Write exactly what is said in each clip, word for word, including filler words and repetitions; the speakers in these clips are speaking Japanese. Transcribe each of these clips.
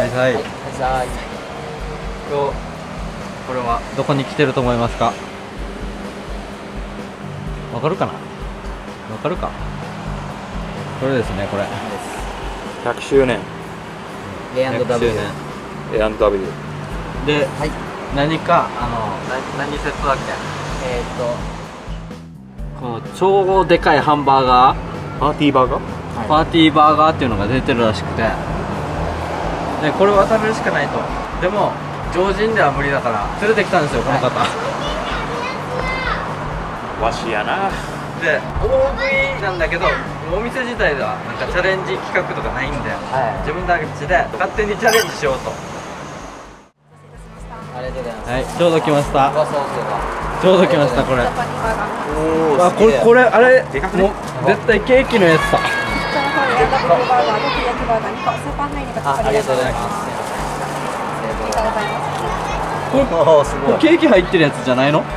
はいはい。 はい、 今日これはどこに来てると思いますか？わかるかな？わかるか？これですね、これ。 ひゃくしゅうねんエーアンドダブリューエーアンドダブリューで、 はい、 何かあの何何セットだっけ？ えーっとこの超でかいハンバーガー、 パーティーバーガー、 はい、 パーティーバーガーっていうのが出てるらしくて、でこれは食べるしかないと。でも常人では無理だから連れてきたんですよ、この方。 わしやな。 で オーブイ なんだけど、お店自体ではなんかチャレンジ企画とかないんで、 はい、 自分たちで勝手にチャレンジしようと。 ありがとうございます。 はい、ちょうど来ました。 うわ、そうそうだ。 ちょうど来ました、これ。 おあ、これこれあれでかくねもう絶対ケーキのやつさ。 あ、ありがとうございます。 これおお、すごい。 ケーキ入ってるやつじゃないの？ ね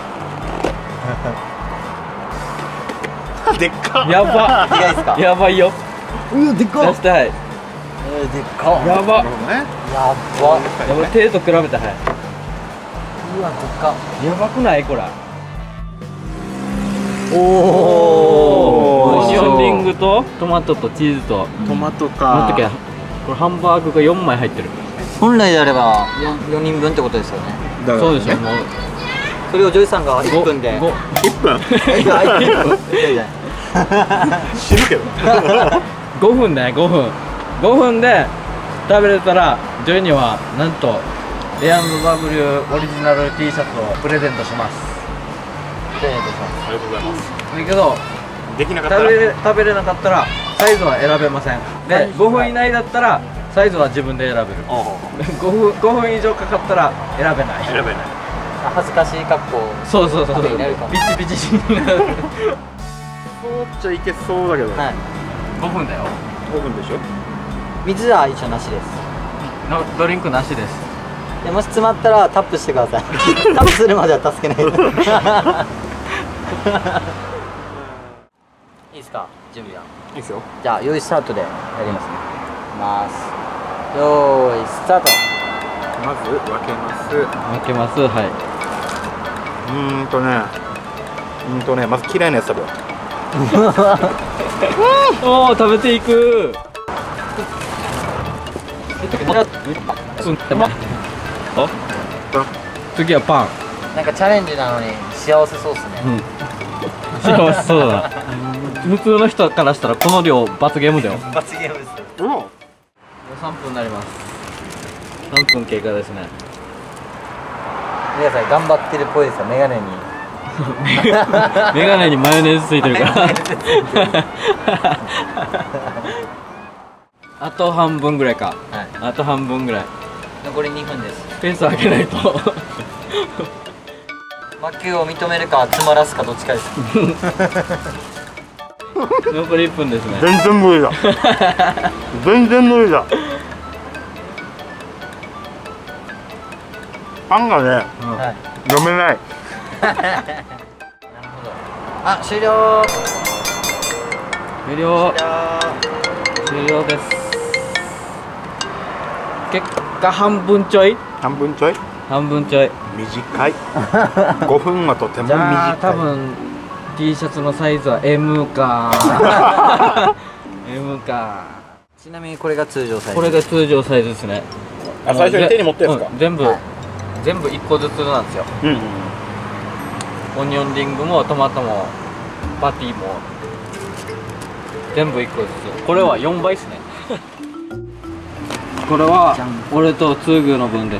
でっか。 やば。 でかいですか？ やばいよ。 うわ、でっか。 出したい。 えー、でっか。 やば。 なるほどね。 やば。 やば、手と比べてはい。 うわ、でっか。 やばくないこれ。 おオおニオンリングとトマトとチーズと、 トマトなんか。 だっけ、これハンバーグがよんまい入ってる。 本来であればよにんぶんってことですよね。 だからそうでしょ。もうそれをジョイさんがいっぷんで。 ごいっぷんいや、いっぷん。 死ぬけど。 ごふんだね、ごふん。ごふんで食べれたらジョイにはなんと エーアンドダブリュー オリジナル T シャツをプレゼントします。 プレゼントします。 ありがとうございます。 だけどできなかったら。 食べれ食べれなかったらサイズは選べません。でごふん以内だったらサイズは自分で選べる。 ああごふんごふん以上かかったら選べない。 選べない。 恥ずかしい格好。 そうそうそうそう。 後になるかもピチピチになる。 そうっちゃいけそうだけど。 はい。 ごふんだよ。 ごふんでしょ。 水は一応なしです。 のドリンクなしです。 でもし詰まったらタップしてください。タップするまでは助けないで。いいですか、準備は。 いいですよ。 じゃあ用意スタートでやりますね。いきます。用意スタート。 まず分けます。 開けます。はい。 うーんとね。うーんとね、まず嫌いなやつ食べよう。 おお、食べていく。あ、次はパン。 なんかチャレンジなのに幸せそうですね。 うん。幸せそうだ。普通の人からしたらこの量罰ゲームだよ。 罰ゲームですよ。 うん。 さんぷんになります。さんぷん経過ですね。 皆さん頑張ってるっぽいですよ、メガネに。 メガネにマヨネーズついてるから。あと半分ぐらいか。 はい。 あと半分ぐらい。 残りにふんです。 ペース上げないと。 魔球を認めるか詰まらすかどっちかです。 残りいっぷんですね。 全然無理だ。全然無理だ。パンがね、 はい。 読めない。 なるほど。あ、終了。 終了。終了です。結果半分ちょい。 半分ちょい。 半分ちょい。 短い。ごふんはとてもじゃあ短い。 多分 T シャツのサイズは エム か。エム か。 ちなみにこれが通常サイズ。 これが通常サイズですね。 あ、最初に手に持ったやつか。 うん、全部、 はい、 全部いっこずつなんですよ。 うん。 オニオンリングもトマトもパティも全部いっこずつ。これはよんばいですね。これは俺とツーグーの分です。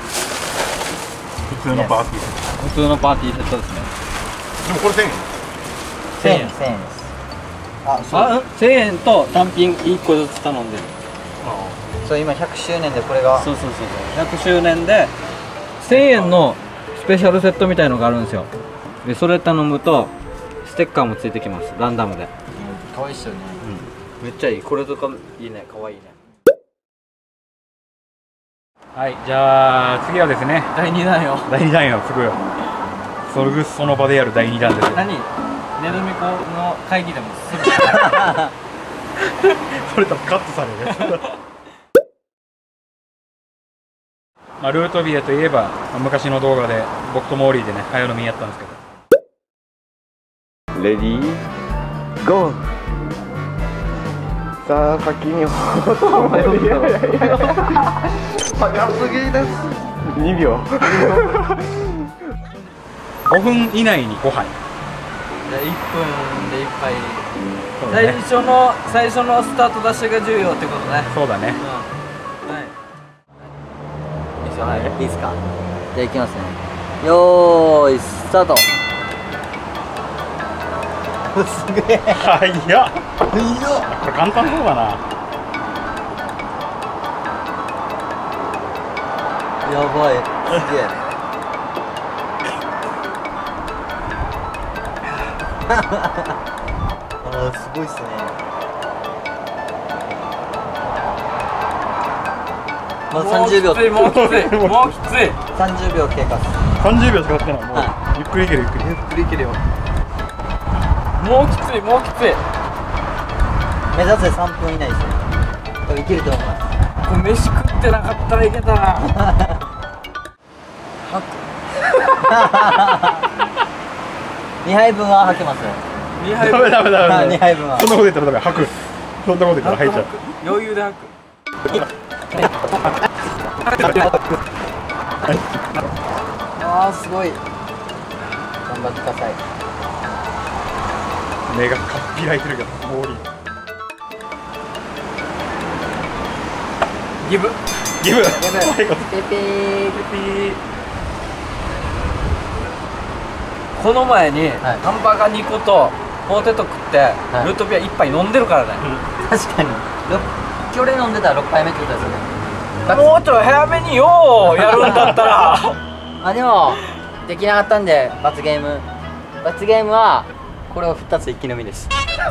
普通のパーティーセッ普通のパーティーセットですね。 ト。でもこれせんえん。 せんえん。せんえんです。あ、そう。 あ、せんえんと単品いっこずつ頼んでる。 そう、今ひゃくしゅうねんでこれが。 そうそうそうそう。ひゃくしゅうねんでせんえんのスペシャルセットみたいのがあるんですよ。でそれ頼むとステッカーもついてきます。ランダムで。 可愛いっすよね。 うん。めっちゃいい。これとかいいね。可愛いね。 はい、じゃあ次はですね、 だいにだんよ。 だいにだんよ、すぐそれその場でやるだいにだんです。 何？ネズミ子の会議でもする。 それ多分カットされる。 まあ、ルートビアといえば、まあ、昔の動画で僕とモーリーでね早飲みやったんですけど。 レディーゴー。さあ先に早すぎです。にびょう。 ごふん以内にごはい。 じゃあいっぷんでいっぱい。 そうだね最初の最初のスタートダッシュが重要ってことね。 そうだね。 うん。はい。 いいですよ、はい、いいですか。じゃあ行きますね。よーいスタート。すげえ早っ。 いやこれ簡単そうだな。 やばいすげえあーすごいっすね。まずさんじゅうびょう。 もうきついもうきついもうきつい。 さんじゅうびょう経過っす。 さんじゅうびょうしか経ってない。もう、 はゆっくりいけるゆっくり。 ゆっくりいけるよ。もうきついもうきつい。 目指せさんぷん以内ですね。多分いけると思います。 これ飯食ってなかったらいけたな。 にはいぶんは吐けますよ。 にはいダメダメダメダメ。 にはいぶんはそんなこと言ったらダメ。吐く。そんなこと言ったら吐いちゃう。 余裕で吐く。 あーすごい。頑張ってください。 目がかっぴらいてるけど、モーリー。 ギブギブ。 やばい最後。 ピピーこの前に、 はいハンバーガーにことポテト食って、 いルートビアいっぱい飲んでるからね。 確かにろっ今日で飲んでたらろっかいめってことですよね。 もうちょい早めにようやるんだったら。 あでもできなかったんで罰ゲーム罰ゲームはこれをふたつ一気飲みです。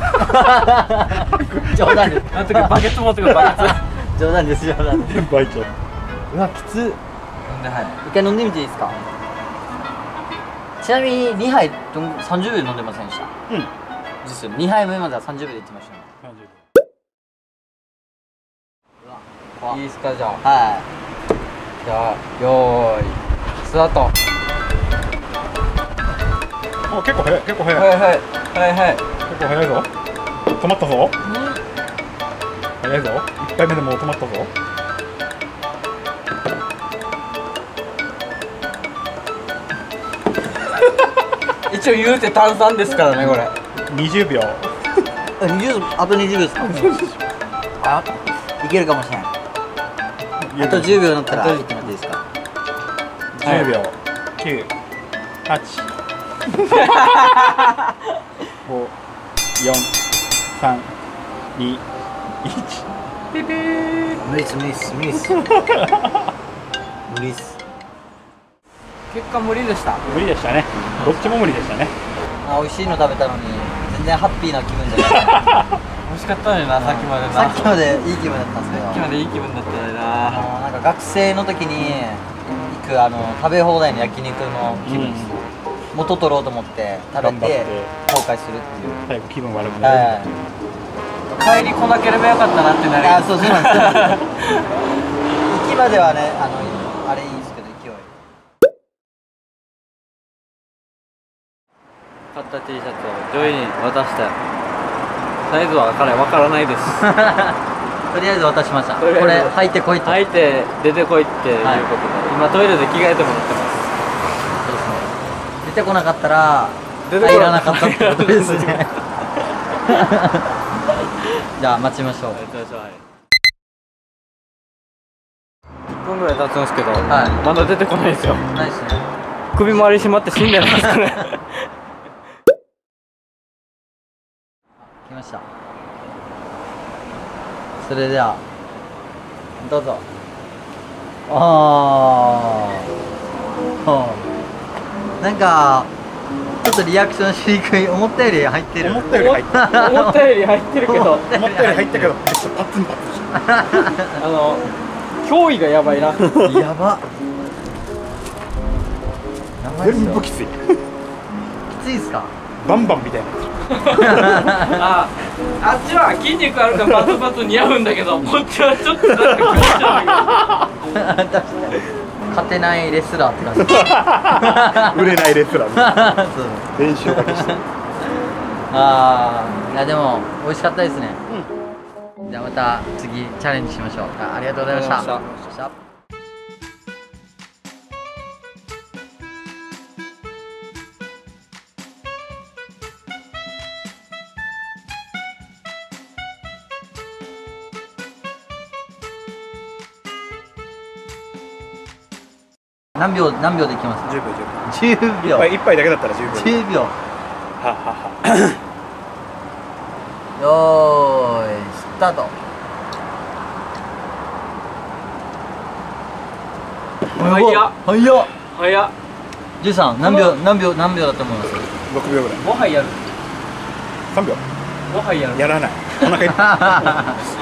冗談です。 あの時バケツ持ってくるバケツ。 冗談です冗談です。 全部吐いちゃう。 うわきつ。 飲んではい。 一回飲んでみていいですか。ちなみににはいどんさんじゅうびょうで飲んでませんでした。 うん。 ですよね。にはいめまではさんじゅうびょうでいってましたね。怖っいいですかじゃあ。 はじゃあよーいスタート。 あ、結構早い結構早い。 はいはいはいはい。 結構早いぞ。止まったぞ。早いぞ。一杯目でもう止まったぞ。 一応言うて炭酸ですからねこれ。 にじゅうびょう。 い。にじゅうあとにじゅうびょうですか。あいけるかもしれない。あとじゅうびょうになったら言ってもらっていいですか。 じゅうびょう。きゅう、はち、ご、よん、さん、に、いち。ピピー。 無理っす無理っす無理っす無理っす。 結果無理でした。 無理でしたね。どっちも無理でしたね。 あ美味しいの食べたのに全然ハッピーな気分じゃない。 美味しかったのになさっきまでな。 さっきまでいい気分だったんですけど、 さっきまでいい気分だったのにあな。 のなんか学生の時に行くあの食べ放題の焼肉の気分です。元取ろうと思って食べて後悔するっていう。 最後気分悪くなる。 はい。 帰り来なければよかったなってなる。 あそうそうなんですよ。行きまではねあのあれいいですけど勢い。 買った T シャツをジョイに渡して、サイズはわからないわからないです。 とりあえず渡しました。 とりあえずこれ履いてこいと。 履いて出てこいっていうことで、今トイレで着替えてもらってます。 そうですね。出てこなかったら出てこ入らなかったってことですね。じゃあ待ちましょう。 いっぷんぐらい経つんですけど、 はいまだ出てこないですよ。 ないですね。 首周り締まって死んでないですかね。 来ました。それではどうぞ。ああなんかちょっとリアクションしにくい。思ったより入ってる。 思ったより入った。 思ったより入ってるけど、 思ったより入ったけど、めっちゃパツンパツン。 あの脅威がやばいな。 やば。やばいっすよ。 全部きつい。 きついっすか。 バンバンみたいな。 あ、あっちは筋肉あるからバツバツ似合うんだけど、こっちはちょっとなんか気持ち悪い。 確かに。 勝てないレスラーって感じ。 売れないレスラーそう練習だけしてああ、いやでも美味しかったですね。じゃあまた次チャレンジしましょう。あありがとうございました。 ありがとうございましたさあ何秒何秒でいきますか。 じゅうびょうじゅうびょう。 じゅうびょう一杯だけだったらじゅうびょうじゅうびょう。 はははよーいスタート。 早っ早っ。 早っ。 じゅうさん何秒何秒何秒だと思います。 ろくびょうぐらいもはやる。 さんびょうもはやる。 やらないお腹いっぱい